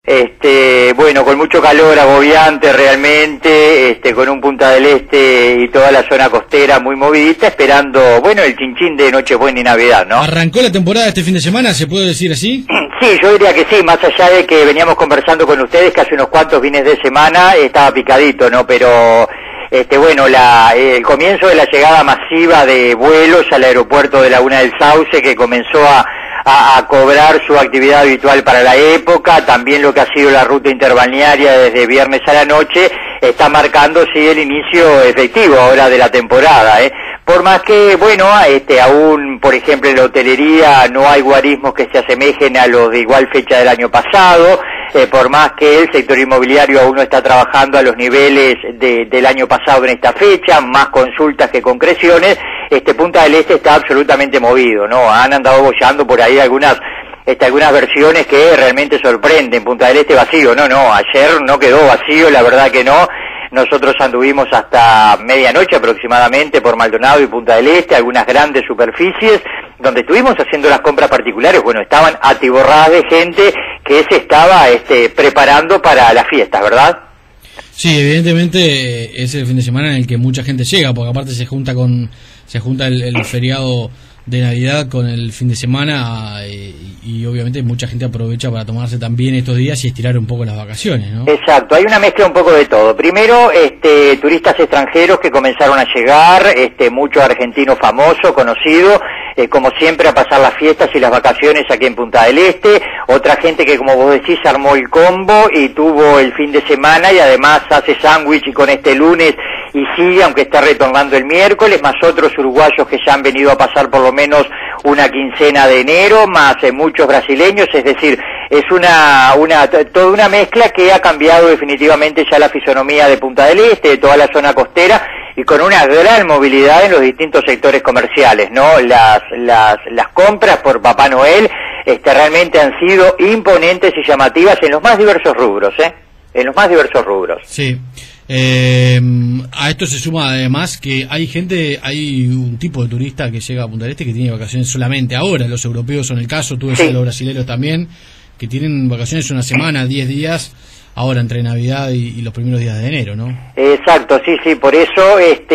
Bueno, con mucho calor, agobiante realmente, con un Punta del Este y toda la zona costera muy movidita, esperando, bueno, el chinchín de Nochebuena y Navidad, ¿no? ¿Arrancó la temporada este fin de semana, se puede decir así? Sí, yo diría que sí, más allá de que veníamos conversando con ustedes que hace unos cuantos fines de semana estaba picadito, ¿no? Pero, bueno, el comienzo de la llegada masiva de vuelos al aeropuerto de Laguna del Sauce, que comenzó a cobrar su actividad habitual para la época, también lo que ha sido la ruta interbalnearia desde viernes a la noche, está marcando sí el inicio efectivo ahora de la temporada, Por más que, bueno, aún, por ejemplo, en la hotelería no hay guarismos que se asemejen a los de igual fecha del año pasado, por más que el sector inmobiliario aún no está trabajando a los niveles del año pasado en esta fecha, más consultas que concreciones, Punta del Este está absolutamente movido, ¿no? Han andado bollando por ahí algunas versiones que realmente sorprenden. Punta del Este vacío, no, ayer no quedó vacío, la verdad que no. Nosotros anduvimos hasta medianoche aproximadamente por Maldonado y Punta del Este, algunas grandes superficies, donde estuvimos haciendo las compras particulares, bueno, estaban atiborradas de gente que se estaba preparando para las fiestas, ¿verdad? Sí, evidentemente es el fin de semana en el que mucha gente llega, porque aparte se junta el feriado de Navidad con el fin de semana y obviamente mucha gente aprovecha para tomarse también estos días y estirar un poco las vacaciones, ¿no? Exacto, hay una mezcla un poco de todo. Primero, turistas extranjeros que comenzaron a llegar, muchos argentinos famosos, conocidos, como siempre a pasar las fiestas y las vacaciones aquí en Punta del Este, otra gente que como vos decís armó el combo y tuvo el fin de semana y además hace sándwich y con este lunes y sigue, aunque está retornando el miércoles, más otros uruguayos que ya han venido a pasar por lo menos una quincena de enero, más muchos brasileños, es decir, es toda una mezcla que ha cambiado definitivamente ya la fisonomía de Punta del Este, de toda la zona costera, y con una gran movilidad en los distintos sectores comerciales, ¿no? Las compras por Papá Noel, realmente han sido imponentes y llamativas en los más diversos rubros, En los más diversos rubros. Sí. A esto se suma además que hay un tipo de turista que llega a Punta del Este que tiene vacaciones solamente ahora, los europeos son el caso, tú decías los brasileños también, que tienen vacaciones una semana, 10 días, ahora entre Navidad y los primeros días de enero, ¿no? Exacto, sí, por eso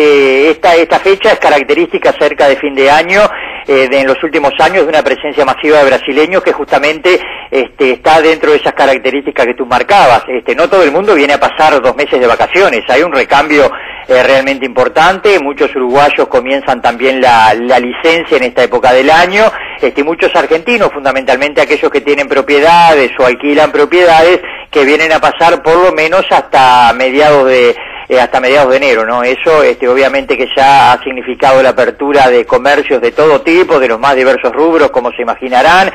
esta fecha es característica cerca de fin de año, en los últimos años de una presencia masiva de brasileños que justamente está dentro de esas características que tú marcabas. No todo el mundo viene a pasar 2 meses de vacaciones, hay un recambio realmente importante, muchos uruguayos comienzan también la licencia en esta época del año, muchos argentinos, fundamentalmente aquellos que tienen propiedades o alquilan propiedades, que vienen a pasar por lo menos hasta mediados de enero, ¿no? Eso, obviamente que ya ha significado la apertura de comercios de todo tipo, de los más diversos rubros, como se imaginarán,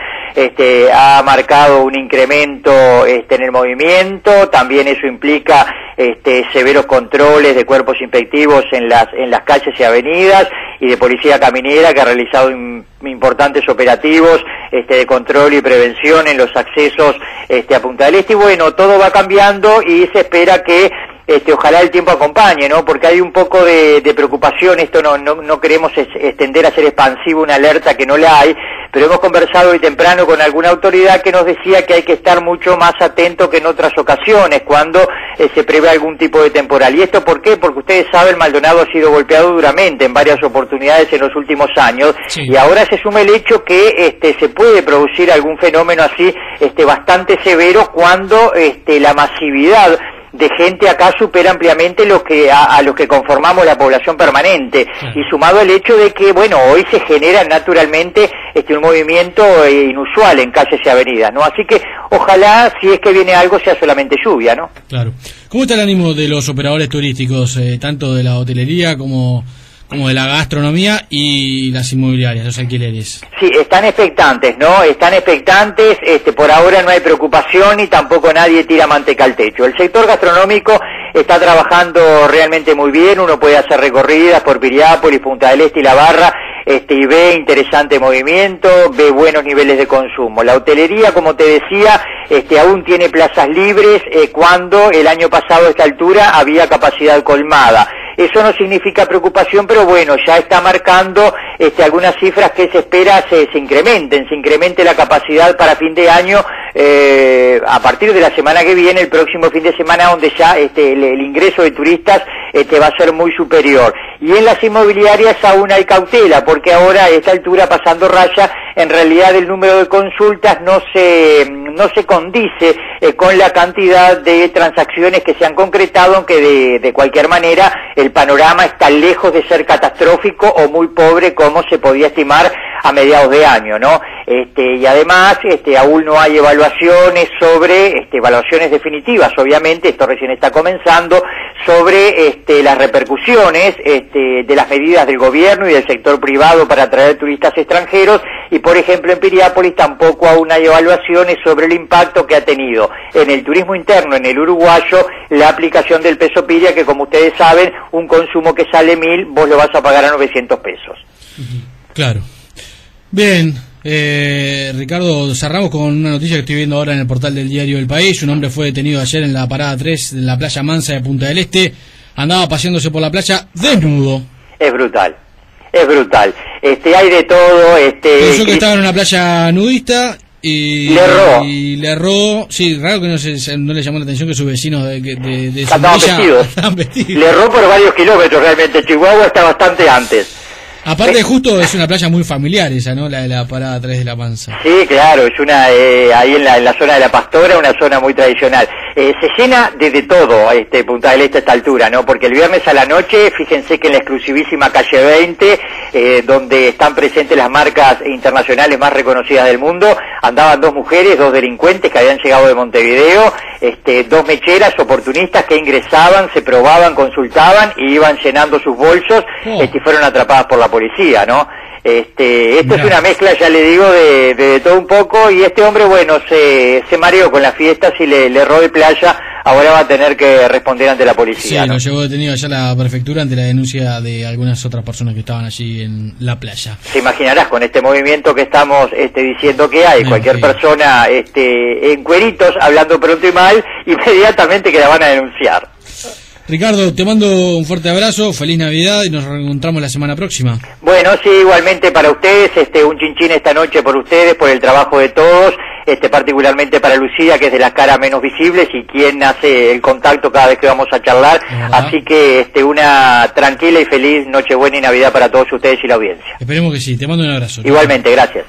ha marcado un incremento, en el movimiento, también eso implica, severos controles de cuerpos inspectivos en las calles y avenidas, y de policía caminera que ha realizado importantes operativos, de control y prevención en los accesos, a Punta del Este, y bueno, todo va cambiando y se espera que ojalá el tiempo acompañe, ¿no? Porque hay un poco de preocupación, esto no queremos extender a ser expansivo una alerta que no la hay, pero hemos conversado hoy temprano con alguna autoridad que nos decía que hay que estar mucho más atento que en otras ocasiones, cuando se prevé algún tipo de temporal. ¿Y esto por qué? Porque ustedes saben, Maldonado ha sido golpeado duramente en varias oportunidades en los últimos años, sí. Y ahora se suma el hecho que se puede producir algún fenómeno así bastante severo cuando la masividad de gente acá supera ampliamente a los que conformamos la población permanente, sí. Y sumado el hecho de que, bueno, hoy se genera naturalmente un movimiento inusual en calles y avenidas, ¿no? Así que ojalá, si es que viene algo, sea solamente lluvia, ¿no? Claro. ¿Cómo está el ánimo de los operadores turísticos, tanto de la hotelería como de la gastronomía y las inmobiliarias, los alquileres? Sí, están expectantes, ¿no? Están expectantes, por ahora no hay preocupación y tampoco nadie tira manteca al techo. El sector gastronómico está trabajando realmente muy bien, uno puede hacer recorridas por Piriápolis, Punta del Este y La Barra, y ve interesante movimiento, ve buenos niveles de consumo. La hotelería, como te decía, aún tiene plazas libres, cuando el año pasado a esta altura había capacidad colmada. Eso no significa preocupación, pero bueno, ya está marcando algunas cifras que se espera se incremente la capacidad para fin de año a partir de la semana que viene, el próximo fin de semana, donde ya el ingreso de turistas va a ser muy superior. Y en las inmobiliarias aún hay cautela, porque ahora a esta altura, pasando raya, en realidad el número de consultas no se condice con la cantidad de transacciones que se han concretado, aunque de cualquier manera el panorama está lejos de ser catastrófico o muy pobre como se podía estimar a mediados de año, ¿no? Y además aún no hay evaluaciones evaluaciones definitivas, obviamente, esto recién está comenzando, sobre las repercusiones de las medidas del gobierno y del sector privado para atraer turistas extranjeros, y por ejemplo en Piriápolis tampoco aún hay evaluaciones sobre el impacto que ha tenido en el turismo interno, en el uruguayo, la aplicación del peso piria, que como ustedes saben, un consumo que sale 1.000, vos lo vas a pagar a 900 pesos. Claro. Bien, Ricardo, cerramos con una noticia que estoy viendo ahora en el portal del diario El País. Un hombre fue detenido ayer en la parada 3 de la playa Mansa de Punta del Este. Andaba paseándose por la playa desnudo. Es brutal, es brutal. Hay de todo. Pensó que estaba en una playa nudista y le erró. Sí, raro que no le llamó la atención que sus vecinos de estaban vestidos. Le erró por varios kilómetros realmente. Chihuahua está bastante antes. Aparte, justo es una playa muy familiar esa, ¿no? La de la parada 3 de la Mansa. Sí, claro, es una ahí en la zona de la Pastora, una zona muy tradicional. Se llena de todo Punta del Este a esta altura, ¿no? Porque el viernes a la noche, fíjense que en la exclusivísima calle 20, donde están presentes las marcas internacionales más reconocidas del mundo, andaban dos mujeres, dos delincuentes que habían llegado de Montevideo, dos mecheras oportunistas que ingresaban, se probaban, consultaban y iban llenando sus bolsos, y fueron atrapadas por la policía, ¿no? Esto es una mezcla, ya le digo, de todo un poco, y este hombre, bueno, se mareó con las fiestas y le erró de playa, ahora va a tener que responder ante la policía. Sí, ¿no? Lo llevó detenido allá a la prefectura ante la denuncia de algunas otras personas que estaban allí en la playa. Te imaginarás, con este movimiento que estamos diciendo que hay, cualquier persona en cueritos, hablando pronto y mal, inmediatamente que la van a denunciar. Ricardo, te mando un fuerte abrazo, feliz Navidad y nos reencontramos la semana próxima. Bueno, sí, igualmente para ustedes, un chinchín esta noche por ustedes, por el trabajo de todos, particularmente para Lucía, que es de las caras menos visibles y quien hace el contacto cada vez que vamos a charlar, así que una tranquila y feliz Nochebuena y Navidad para todos ustedes y la audiencia. Esperemos que sí, te mando un abrazo. Igualmente, gracias.